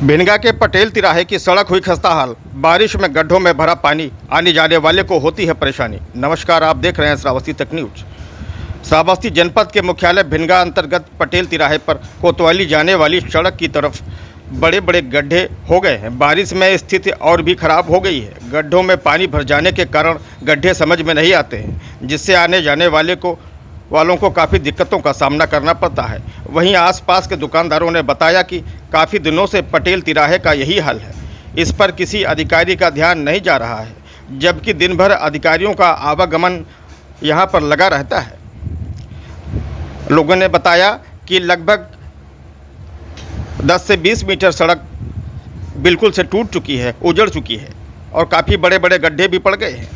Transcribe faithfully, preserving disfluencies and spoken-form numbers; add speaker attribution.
Speaker 1: भिनगा के पटेल तिराहे की सड़क हुई खस्ताहाल। बारिश में गड्ढों में भरा पानी, आने जाने वाले को होती है परेशानी। नमस्कार, आप देख रहे हैं श्रावस्ती तक न्यूज। श्रावस्ती जनपद के मुख्यालय भिनगा अंतर्गत पटेल तिराहे पर कोतवाली जाने वाली सड़क की तरफ बड़े बड़े गड्ढे हो गए हैं। बारिश में स्थिति और भी खराब हो गई है। गड्ढों में पानी भर जाने के कारण गड्ढे समझ में नहीं आते हैं, जिससे आने जाने वाले को वालों को काफ़ी दिक्कतों का सामना करना पड़ता है। वहीं आसपास के दुकानदारों ने बताया कि काफ़ी दिनों से पटेल तिराहे का यही हाल है। इस पर किसी अधिकारी का ध्यान नहीं जा रहा है, जबकि दिन भर अधिकारियों का आवागमन यहां पर लगा रहता है। लोगों ने बताया कि लगभग दस से बीस मीटर सड़क बिल्कुल से टूट चुकी है, उजड़ चुकी है और काफ़ी बड़े बड़े गड्ढे भी पड़ गए हैं।